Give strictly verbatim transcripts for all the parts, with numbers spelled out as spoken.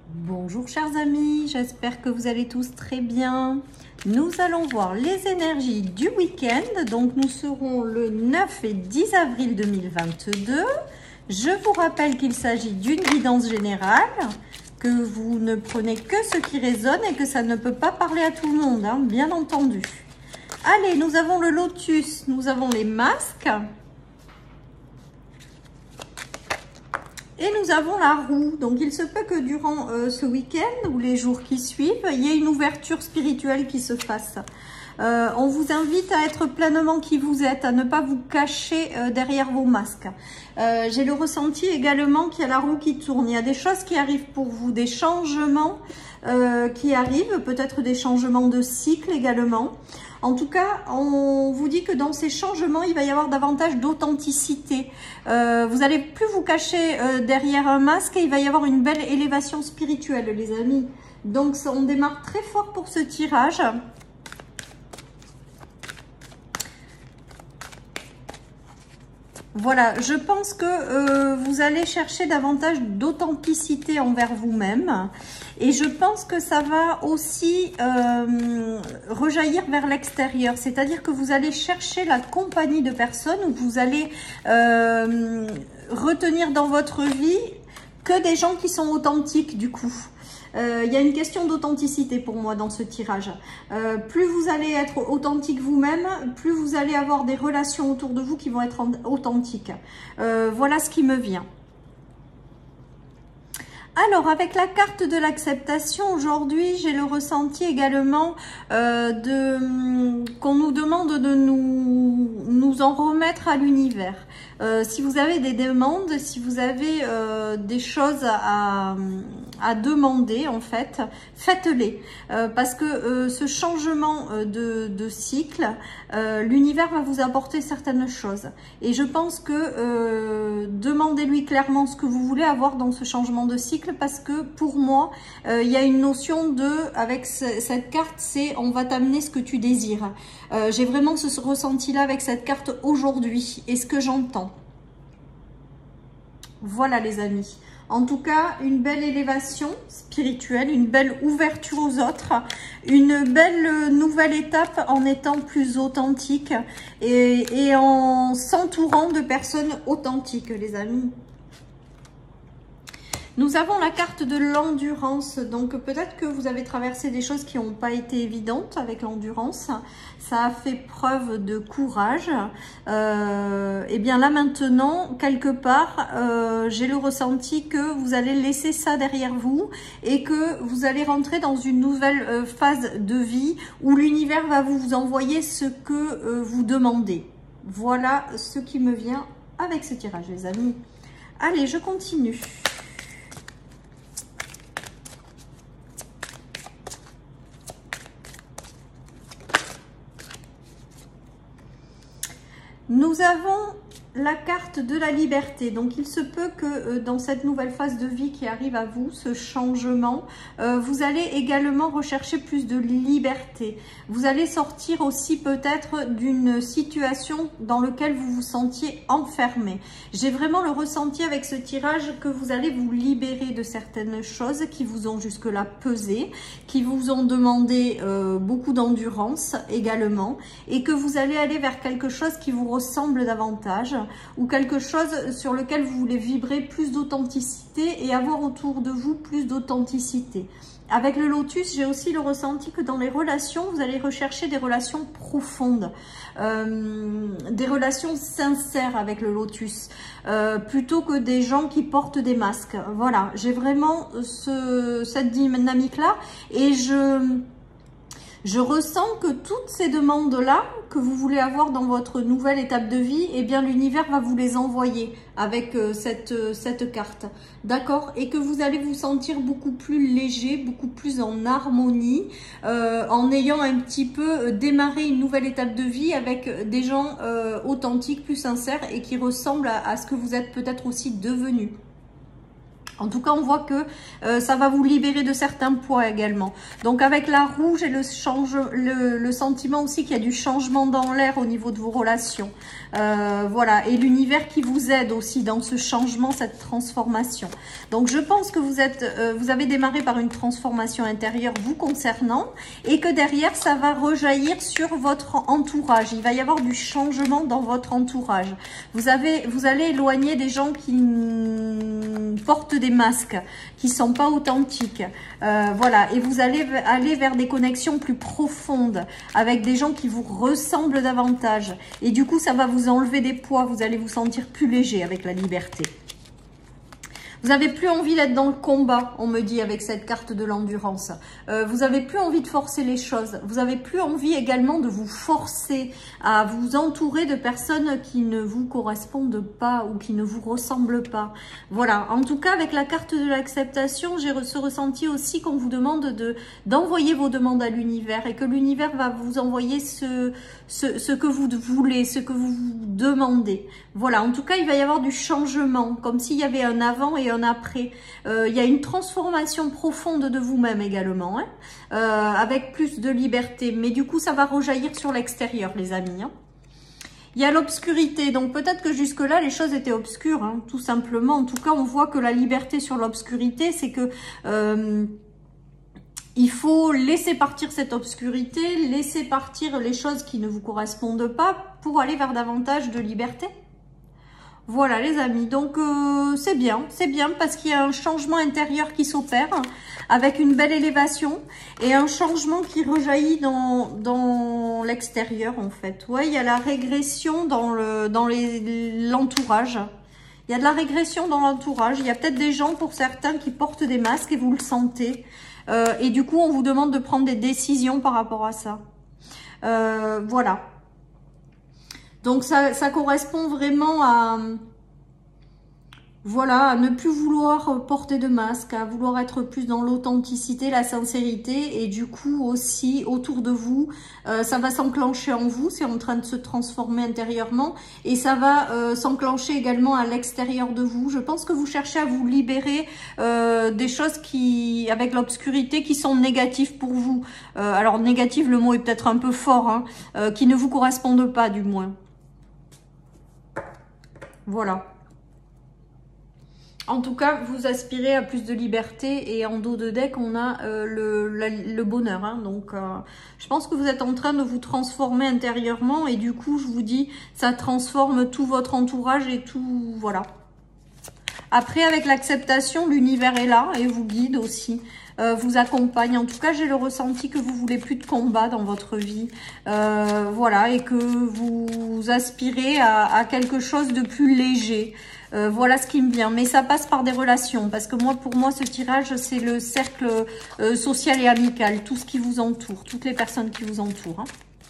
Bonjour chers amis, j'espère que vous allez tous très bien. Nous allons voir les énergies du week-end. Donc nous serons le neuf et dix avril deux mille vingt-deux. Je vous rappelle qu'il s'agit d'une guidance générale, que vous ne prenez que ce qui résonne et que ça ne peut pas parler à tout le monde, hein, bien entendu. Allez, nous avons le lotus, nous avons les masques. Et nous avons la roue. Donc, il se peut que durant euh, ce week-end ou les jours qui suivent, il y ait une ouverture spirituelle qui se fasse. Euh, on vous invite à être pleinement qui vous êtes, à ne pas vous cacher euh, derrière vos masques. Euh, J'ai le ressenti également qu'il y a la roue qui tourne. Il y a des choses qui arrivent pour vous, des changements euh, qui arrivent, peut-être des changements de cycle également. En tout cas, on vous dit que dans ces changements, il va y avoir davantage d'authenticité. Euh, vous n'allez plus vous cacher euh, derrière un masque et il va y avoir une belle élévation spirituelle, les amis. Donc, on démarre très fort pour ce tirage. Voilà, je pense que euh, vous allez chercher davantage d'authenticité envers vous-même. Et je pense que ça va aussi euh, rejaillir vers l'extérieur. C'est-à-dire que vous allez chercher la compagnie de personnes où vous allez euh, retenir dans votre vie que des gens qui sont authentiques du coup. Euh, il y a une question d'authenticité pour moi dans ce tirage. Euh, plus vous allez être authentique vous-même, plus vous allez avoir des relations autour de vous qui vont être authentiques. Euh, voilà ce qui me vient. Alors, avec la carte de l'acceptation, aujourd'hui, j'ai le ressenti également euh, de qu'on nous demande de nous, nous en remettre à l'univers. Euh, si vous avez des demandes, si vous avez euh, des choses à, à demander, en fait, faites-les. Euh, parce que euh, ce changement de, de cycle, euh, l'univers va vous apporter certaines choses. Et je pense que euh, demandez-lui clairement ce que vous voulez avoir dans ce changement de cycle, parce que pour moi, euh, il y a une notion de, avec ce, cette carte, c'est on va t'amener ce que tu désires. Euh, j'ai vraiment ce ressenti-là avec cette carte aujourd'hui et ce que j'entends. Voilà les amis. En tout cas, une belle élévation spirituelle, une belle ouverture aux autres, une belle nouvelle étape en étant plus authentique et, et en s'entourant de personnes authentiques, les amis. Nous avons la carte de l'endurance, donc peut-être que vous avez traversé des choses qui n'ont pas été évidentes avec l'endurance. Ça a fait preuve de courage. Euh, et bien là maintenant, quelque part, euh, j'ai le ressenti que vous allez laisser ça derrière vous et que vous allez rentrer dans une nouvelle euh, phase de vie où l'univers va vous envoyer ce que euh, vous demandez. Voilà ce qui me vient avec ce tirage, les amis. Allez, je continue. Nous avons la carte de la liberté. Donc, il se peut que euh, dans cette nouvelle phase de vie qui arrive à vous, ce changement, euh, vous allez également rechercher plus de liberté. Vous allez sortir aussi peut-être d'une situation dans laquelle vous vous sentiez enfermé. J'ai vraiment le ressenti avec ce tirage que vous allez vous libérer de certaines choses qui vous ont jusque-là pesé, qui vous ont demandé euh, beaucoup d'endurance également, et que vous allez aller vers quelque chose qui vous ressemble davantage, ou quelque chose sur lequel vous voulez vibrer plus d'authenticité et avoir autour de vous plus d'authenticité. Avec le lotus, j'ai aussi le ressenti que dans les relations, vous allez rechercher des relations profondes, euh, des relations sincères avec le lotus, euh, plutôt que des gens qui portent des masques. Voilà, j'ai vraiment ce, cette dynamique-là et je... Je ressens que toutes ces demandes-là que vous voulez avoir dans votre nouvelle étape de vie, eh bien l'univers va vous les envoyer avec euh, cette, euh, cette carte. D'accord? Et que vous allez vous sentir beaucoup plus léger, beaucoup plus en harmonie, euh, en ayant un petit peu démarré une nouvelle étape de vie avec des gens euh, authentiques, plus sincères et qui ressemblent à, à ce que vous êtes peut-être aussi devenu. En tout cas, on voit que euh, ça va vous libérer de certains poids également. Donc, avec la roue, j'ai le, change, le, le sentiment aussi qu'il y a du changement dans l'air au niveau de vos relations. Euh, voilà, et l'univers qui vous aide aussi dans ce changement, cette transformation. Donc, je pense que vous êtes, euh, vous avez démarré par une transformation intérieure vous concernant et que derrière, ça va rejaillir sur votre entourage. Il va y avoir du changement dans votre entourage. Vous avez, vous allez éloigner des gens qui portent des masques qui sont pas authentiques, euh, voilà, et vous allez aller vers des connexions plus profondes avec des gens qui vous ressemblent davantage, et du coup ça va vous enlever des poids, vous allez vous sentir plus léger avec la liberté. Vous n'avez plus envie d'être dans le combat, on me dit, avec cette carte de l'endurance. Euh, vous n'avez plus envie de forcer les choses. Vous n'avez plus envie également de vous forcer à vous entourer de personnes qui ne vous correspondent pas ou qui ne vous ressemblent pas. Voilà. En tout cas, avec la carte de l'acceptation, j'ai ce ressenti aussi qu'on vous demande de d'envoyer vos demandes à l'univers et que l'univers va vous envoyer ce, ce, ce que vous voulez, ce que vous demandez. Voilà. En tout cas, il va y avoir du changement, comme s'il y avait un avant et un après. Euh, il y a une transformation profonde de vous-même également, hein, euh, avec plus de liberté. Mais du coup, ça va rejaillir sur l'extérieur, les amis. Hein. Il y a l'obscurité, donc peut-être que jusque-là, les choses étaient obscures, hein, tout simplement. En tout cas, on voit que la liberté sur l'obscurité, c'est que euh, il faut laisser partir cette obscurité, laisser partir les choses qui ne vous correspondent pas pour aller vers davantage de liberté. Voilà les amis, donc euh, c'est bien, c'est bien parce qu'il y a un changement intérieur qui s'opère avec une belle élévation et un changement qui rejaillit dans, dans l'extérieur en fait. Ouais, il y a la régression dans le dans les l'entourage. Il y a de la régression dans l'entourage. Il y a peut-être des gens pour certains qui portent des masques et vous le sentez. Euh, et du coup, on vous demande de prendre des décisions par rapport à ça. Euh, voilà. Donc, ça, ça correspond vraiment à, voilà, à ne plus vouloir porter de masque, à vouloir être plus dans l'authenticité, la sincérité. Et du coup, aussi, autour de vous, euh, ça va s'enclencher en vous. C'est en train de se transformer intérieurement. Et ça va euh, s'enclencher également à l'extérieur de vous. Je pense que vous cherchez à vous libérer euh, des choses qui, avec l'obscurité, qui sont négatives pour vous. Euh, alors, négative, le mot est peut-être un peu fort, hein, euh, qui ne vous correspondent pas, du moins. Voilà. En tout cas, vous aspirez à plus de liberté et en dos de deck, on a euh, le, la, le bonheur. Hein. Donc, euh, je pense que vous êtes en train de vous transformer intérieurement et du coup, je vous dis, ça transforme tout votre entourage et tout, voilà. Après, avec l'acceptation, l'univers est là et vous guide aussi, euh, vous accompagne. En tout cas, j'ai le ressenti que vous voulez plus de combat dans votre vie, euh, voilà, et que vous aspirez à, à quelque chose de plus léger. Euh, voilà ce qui me vient. Mais ça passe par des relations, parce que moi, pour moi, ce tirage, c'est le cercle euh, social et amical, tout ce qui vous entoure, toutes les personnes qui vous entourent. Hein.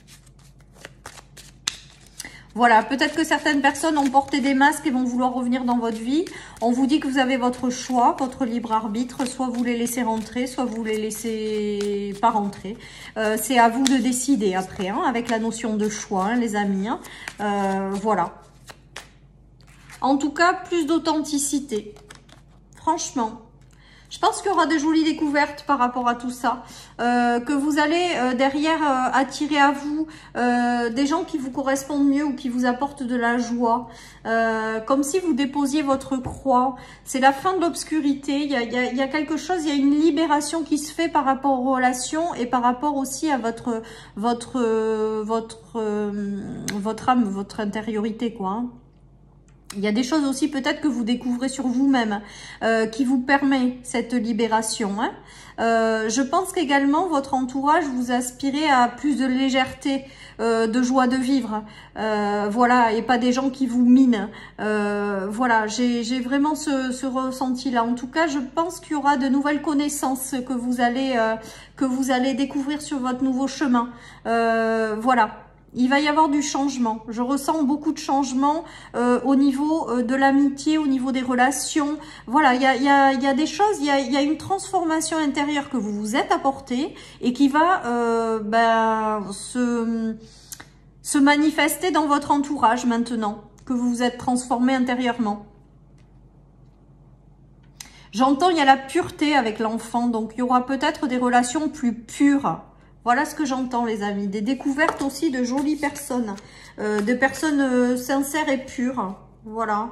Voilà, peut-être que certaines personnes ont porté des masques et vont vouloir revenir dans votre vie. On vous dit que vous avez votre choix, votre libre arbitre. Soit vous les laissez rentrer, soit vous les laissez pas rentrer. Euh, c'est à vous de décider après, hein, avec la notion de choix, hein, les amis. Hein. Euh, voilà. En tout cas, plus d'authenticité. Franchement. Je pense qu'il y aura de jolies découvertes par rapport à tout ça. Euh, que vous allez euh, derrière euh, attirer à vous euh, des gens qui vous correspondent mieux ou qui vous apportent de la joie. Euh, comme si vous déposiez votre croix. C'est la fin de l'obscurité. Il y a, il y a, il y a quelque chose, il y a une libération qui se fait par rapport aux relations et par rapport aussi à votre, votre, euh, votre, euh, votre âme, votre intériorité, quoi. Hein. Il y a des choses aussi peut-être que vous découvrez sur vous-même euh, qui vous permet cette libération. Hein. Euh, je pense qu'également votre entourage, vous aspirez à plus de légèreté, euh, de joie de vivre. Euh, voilà, et pas des gens qui vous minent. Euh, voilà, j'ai vraiment ce, ce ressenti-là. En tout cas, je pense qu'il y aura de nouvelles connaissances que vous allez, euh, que vous allez découvrir sur votre nouveau chemin. Euh, voilà. Il va y avoir du changement. Je ressens beaucoup de changements euh, au niveau euh, de l'amitié, au niveau des relations. Voilà, il y a, y a, y a des choses, il y a, y a une transformation intérieure que vous vous êtes apportée et qui va euh, ben, se, se manifester dans votre entourage maintenant, que vous vous êtes transformé intérieurement. J'entends, il y a la pureté avec l'enfant, donc il y aura peut-être des relations plus pures. Voilà ce que j'entends, les amis. Des découvertes aussi de jolies personnes, euh, de personnes euh, sincères et pures. Voilà.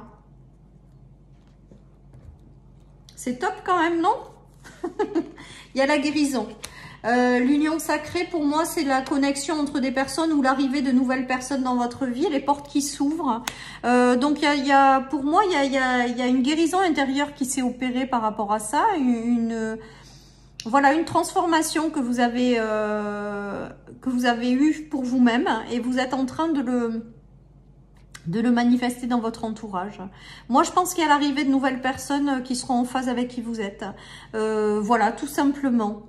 C'est top quand même, non? Il y a la guérison. Euh, L'union sacrée, pour moi, c'est la connexion entre des personnes ou l'arrivée de nouvelles personnes dans votre vie, les portes qui s'ouvrent. Euh, donc, il y a, il y a, pour moi, il y a, il y a, il y a une guérison intérieure qui s'est opérée par rapport à ça. Une, une, voilà, une transformation que vous avez, euh, que vous avez eue pour vous-même et vous êtes en train de le... de le manifester dans votre entourage. Moi, je pense qu'il y a l'arrivée de nouvelles personnes qui seront en phase avec qui vous êtes. Euh, voilà, tout simplement.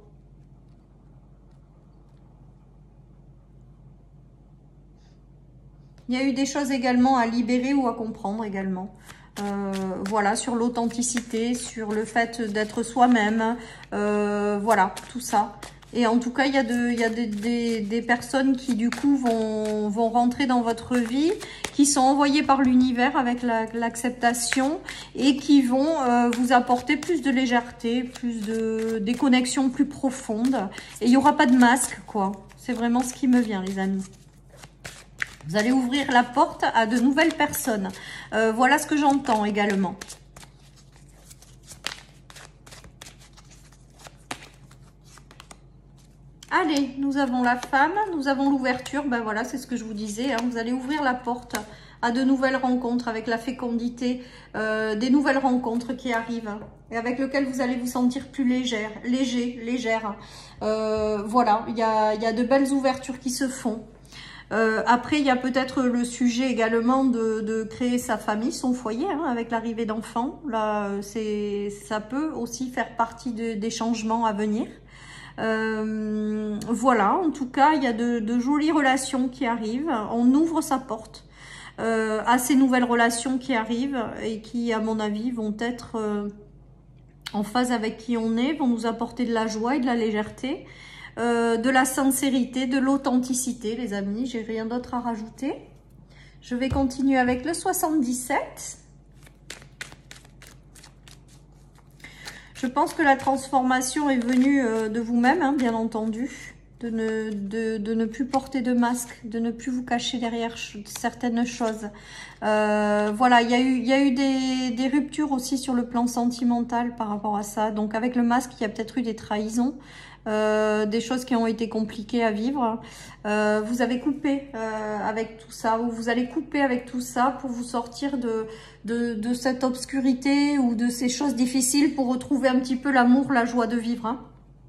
Il y a eu des choses également à libérer ou à comprendre également. Euh, voilà, sur l'authenticité, sur le fait d'être soi-même. Euh, voilà, tout ça. Et en tout cas, il y a, de, il y a des, des, des personnes qui, du coup, vont, vont rentrer dans votre vie, qui sont envoyées par l'univers avec l'acceptation la, et qui vont euh, vous apporter plus de légèreté, plus de des connexions plus profondes. Et il n'y aura pas de masque, quoi. C'est vraiment ce qui me vient, les amis. Vous allez ouvrir la porte à de nouvelles personnes. Euh, voilà ce que j'entends également. Allez, nous avons la femme, nous avons l'ouverture. Ben voilà, c'est ce que je vous disais. Hein. Vous allez ouvrir la porte à de nouvelles rencontres avec la fécondité, euh, des nouvelles rencontres qui arrivent et avec lesquelles vous allez vous sentir plus légère, léger, légère. Euh, voilà, il y a, y a de belles ouvertures qui se font. Euh, après, il y a peut-être le sujet également de, de créer sa famille, son foyer, hein, avec l'arrivée d'enfants. Là, c'est, ça peut aussi faire partie de, des changements à venir. Euh, voilà, en tout cas, il y a de, de jolies relations qui arrivent. On ouvre sa porte euh, à ces nouvelles relations qui arrivent et qui, à mon avis, vont être euh, en phase avec qui on est, vont nous apporter de la joie et de la légèreté. Euh, de la sincérité, de l'authenticité, les amis. J'ai rien d'autre à rajouter. Je vais continuer avec le soixante-dix-sept. Je pense que la transformation est venue euh, de vous-même, hein, bien entendu. De ne, de, de ne plus porter de masque, de ne plus vous cacher derrière certaines choses. Euh, voilà, il y a eu, il y a eu des, des ruptures aussi sur le plan sentimental par rapport à ça. Donc avec le masque, il y a peut-être eu des trahisons. Euh, des choses qui ont été compliquées à vivre. Euh, vous avez coupé euh, avec tout ça, ou vous allez couper avec tout ça pour vous sortir de, de, de cette obscurité ou de ces choses difficiles pour retrouver un petit peu l'amour, la joie de vivre. Hein.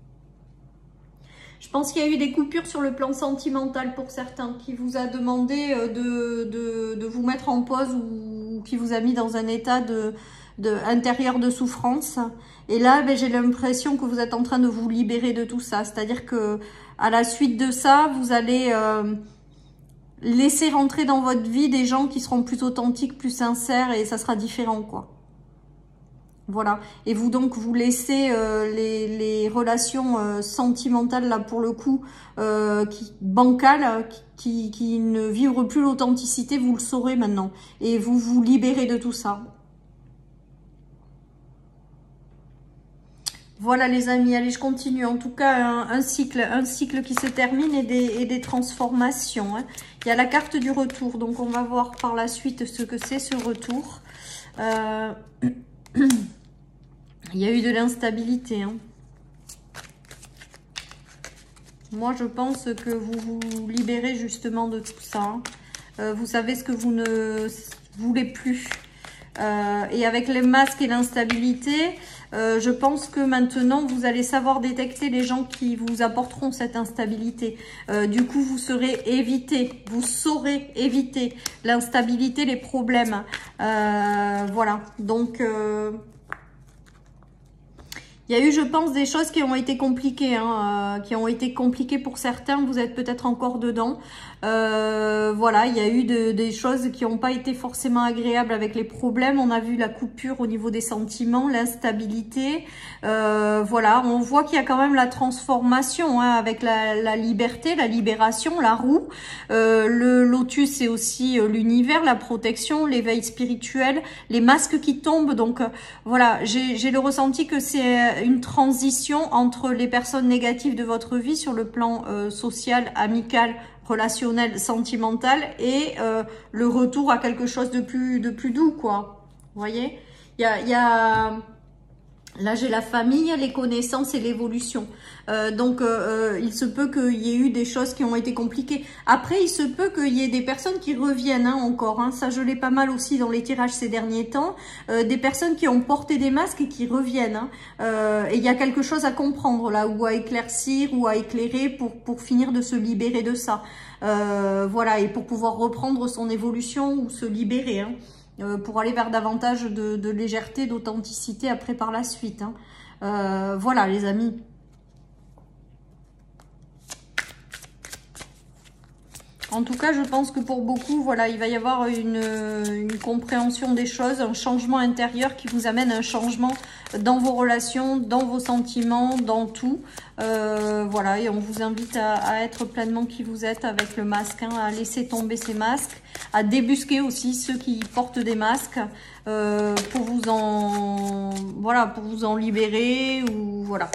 Je pense qu'il y a eu des coupures sur le plan sentimental pour certains, qui vous a demandé de, de, de vous mettre en pause ou qui vous a mis dans un état de, de intérieur de souffrance. Et là, ben, j'ai l'impression que vous êtes en train de vous libérer de tout ça. C'est-à-dire que à la suite de ça, vous allez euh, laisser rentrer dans votre vie des gens qui seront plus authentiques, plus sincères et ça sera différent, quoi. Voilà. Et vous donc, vous laissez euh, les, les relations euh, sentimentales, là, pour le coup, euh, qui, bancales, qui, qui ne vivrent plus l'authenticité, vous le saurez maintenant. Et vous vous libérez de tout ça. Voilà les amis, allez je continue. En tout cas un, un cycle, un cycle qui se termine et des, et des transformations. Hein. Il y a la carte du retour, donc on va voir par la suite ce que c'est ce retour. Euh... Il y a eu de l'instabilité. Hein. Moi je pense que vous vous libérez justement de tout ça. Euh, vous savez ce que vous ne voulez plus. Euh, et avec les masques et l'instabilité, euh, je pense que maintenant, vous allez savoir détecter les gens qui vous apporteront cette instabilité. Euh, du coup, vous serez évité, vous saurez éviter l'instabilité, les problèmes. Euh, voilà, donc... Euh, Il y a eu, je pense, des choses qui ont été compliquées, hein, euh, qui ont été compliquées pour certains. Vous êtes peut-être encore dedans. Euh, voilà, il y a eu de, des choses qui n'ont pas été forcément agréables avec les problèmes. On a vu la coupure au niveau des sentiments, l'instabilité. Euh, voilà, on voit qu'il y a quand même la transformation, hein, avec la, la liberté, la libération, la roue. Euh, le lotus, c'est aussi euh, l'univers, la protection, l'éveil spirituel, les masques qui tombent. Donc euh, voilà, j'ai le ressenti que c'est une transition entre les personnes négatives de votre vie sur le plan euh, social, amical, relationnel, sentimental et euh, le retour à quelque chose de plus, de plus doux, quoi. Vous voyez, il y a, il y a... Là, j'ai la famille, les connaissances et l'évolution. Euh, donc, euh, il se peut qu'il y ait eu des choses qui ont été compliquées. Après, il se peut qu'il y ait des personnes qui reviennent, hein, encore. Hein. Ça, je l'ai pas mal aussi dans les tirages ces derniers temps. Euh, des personnes qui ont porté des masques et qui reviennent. Hein. Euh, et il y a quelque chose à comprendre là, ou à éclaircir, ou à éclairer pour, pour finir de se libérer de ça. Euh, voilà, et pour pouvoir reprendre son évolution ou se libérer, hein. Euh, pour aller vers davantage de, de légèreté, d'authenticité après par la suite. Hein. Euh, voilà les amis. En tout cas, je pense que pour beaucoup, voilà, il va y avoir une, une compréhension des choses, un changement intérieur qui vous amène un changement dans vos relations, dans vos sentiments, dans tout. Euh, voilà, et on vous invite à, à être pleinement qui vous êtes avec le masque, hein, à laisser tomber ces masques, à débusquer aussi ceux qui portent des masques euh, pour vous en, voilà, pour vous en libérer ou voilà.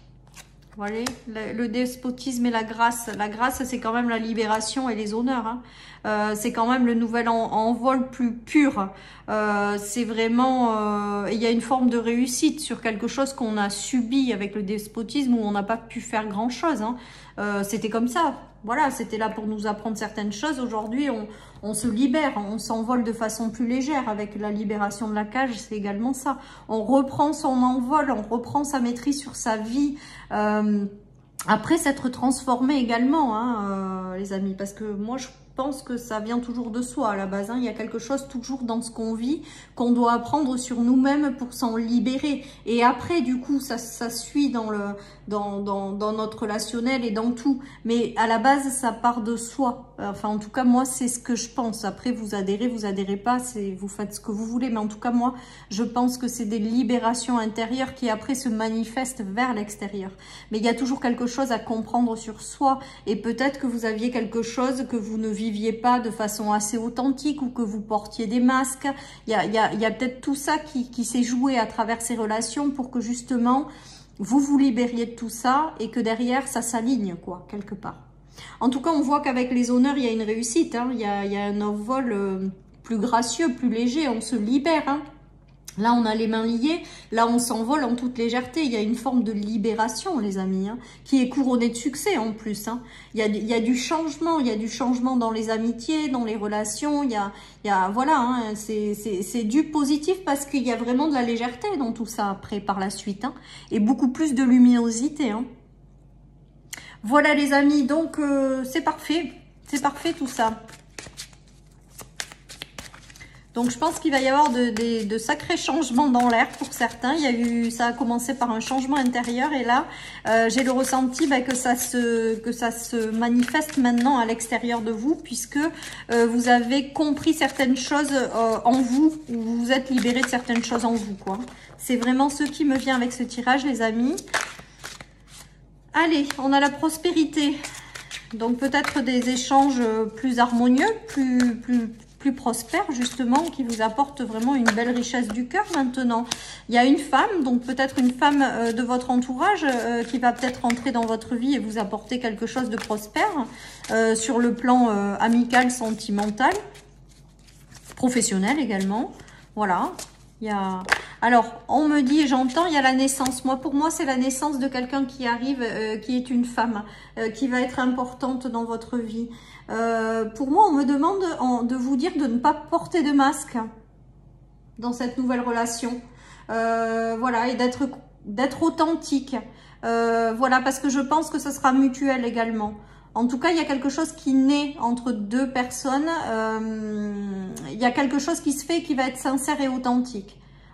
Voilà, le, le despotisme et la grâce. La grâce, c'est quand même la libération et les honneurs. Hein. Euh, c'est quand même le nouvel en, envol plus pur. Euh, c'est vraiment... Euh, il y a une forme de réussite sur quelque chose qu'on a subi avec le despotisme où on n'a pas pu faire grand-chose. Hein. Euh, c'était comme ça. Voilà, c'était là pour nous apprendre certaines choses. Aujourd'hui, on, on se libère, on s'envole de façon plus légère. Avec la libération de la cage, c'est également ça. On reprend son envol, on reprend sa maîtrise sur sa vie. Euh, après s'être transformé également, hein, euh, les amis. Parce que moi, je pense que ça vient toujours de soi à la base. Hein. Il y a quelque chose toujours dans ce qu'on vit qu'on doit apprendre sur nous-mêmes pour s'en libérer. Et après, du coup, ça, ça suit dans, le, dans, dans, dans notre relationnel et dans tout. Mais à la base, ça part de soi. Enfin, en tout cas, moi, c'est ce que je pense. Après, vous adhérez, vous adhérez pas, vous faites ce que vous voulez. Mais en tout cas, moi, je pense que c'est des libérations intérieures qui après se manifestent vers l'extérieur. Mais il y a toujours quelque chose à comprendre sur soi. Et peut-être que vous aviez quelque chose que vous ne viviez pas de façon assez authentique ou que vous portiez des masques. Il y a, il y a, il y a peut-être tout ça qui, qui s'est joué à travers ces relations pour que justement vous vous libériez de tout ça et que derrière ça s'aligne quoi, quelque part. En tout cas, on voit qu'avec les honneurs, il y a une réussite. Hein. Il y a, il y a un envol euh, plus gracieux, plus léger. On se libère. Hein. Là, on a les mains liées. Là, on s'envole en toute légèreté. Il y a une forme de libération, les amis, hein, qui est couronnée de succès en plus. Hein. Il y a, il y a du changement. Il y a du changement dans les amitiés, dans les relations. Il y a, il y a voilà, hein, c'est du positif parce qu'il y a vraiment de la légèreté dans tout ça après, par la suite. Hein, et beaucoup plus de luminosité. Hein. Voilà, les amis. Donc, euh, c'est parfait. C'est parfait tout ça. Donc, je pense qu'il va y avoir de, de, de sacrés changements dans l'air pour certains. Il y a eu, ça a commencé par un changement intérieur et là, euh, j'ai le ressenti bah, que ça se que ça se manifeste maintenant à l'extérieur de vous puisque euh, vous avez compris certaines choses euh, en vous ou vous vous êtes libéré de certaines choses en vous, quoi. C'est vraiment ce qui me vient avec ce tirage, les amis. Allez, on a la prospérité. Donc, peut-être des échanges plus harmonieux, plus plus plus prospère justement, qui vous apporte vraiment une belle richesse du cœur maintenant. Il y a une femme, donc peut-être une femme euh, de votre entourage euh, qui va peut-être entrer dans votre vie et vous apporter quelque chose de prospère euh, sur le plan euh, amical, sentimental, professionnel également. Voilà. Il y a... Alors, on me dit, j'entends, il y a la naissance. Moi, pour moi, c'est la naissance de quelqu'un qui arrive, euh, qui est une femme, euh, qui va être importante dans votre vie. Euh, pour moi, on me demande en, de vous dire de ne pas porter de masque dans cette nouvelle relation. Euh, voilà, et d'être d'être authentique. Euh, voilà, parce que je pense que ce sera mutuel également. En tout cas, il y a quelque chose qui naît entre deux personnes. Euh, il y a quelque chose qui se fait qui va être sincère et authentique.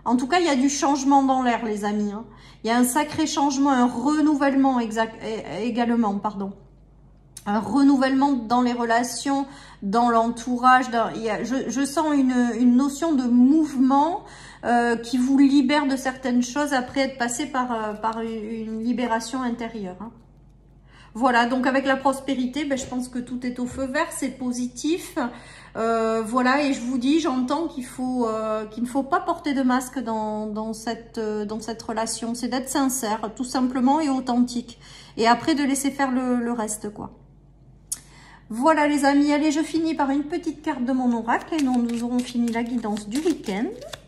En tout cas, il y a du changement dans l'air, les amis. Hein. Il y a un sacré changement, un renouvellement exact, également, pardon. Un renouvellement dans les relations, dans l'entourage. Je, je sens une, une notion de mouvement euh, qui vous libère de certaines choses après être passé par, euh, par une libération intérieure. Hein. Voilà, donc avec la prospérité, ben, je pense que tout est au feu vert, c'est positif. Euh, voilà, et je vous dis, j'entends qu'il faut, euh, qu'il ne faut pas porter de masque dans, dans, cette, euh, dans cette relation. C'est d'être sincère, tout simplement, et authentique. Et après, de laisser faire le, le reste, quoi. Voilà les amis, allez, je finis par une petite carte de mon oracle et nous, nous aurons fini la guidance du week-end.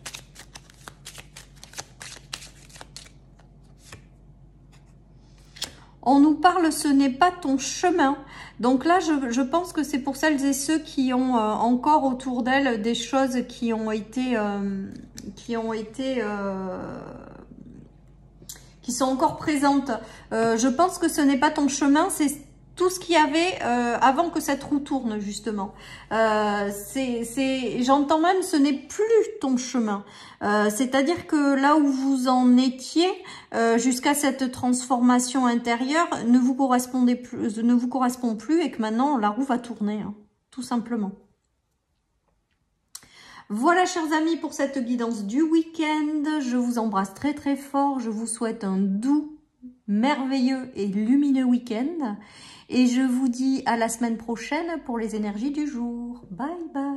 On nous parle, ce n'est pas ton chemin. Donc là, je, je pense que c'est pour celles et ceux qui ont euh, encore autour d'elles des choses qui ont été, euh, qui ont été, euh, qui sont encore présentes. Euh, je pense que ce n'est pas ton chemin, c'est tout ce qu'il y avait euh, avant que cette roue tourne, justement. Euh, c'est, c'est, j'entends même, ce n'est plus ton chemin. Euh, c'est-à-dire que là où vous en étiez, euh, jusqu'à cette transformation intérieure, ne vous correspondait plus, ne vous correspond plus et que maintenant, la roue va tourner, hein, tout simplement. Voilà, chers amis, pour cette guidance du week-end. Je vous embrasse très très fort. Je vous souhaite un doux, merveilleux et lumineux week-end. Et je vous dis à la semaine prochaine pour les énergies du jour. Bye bye.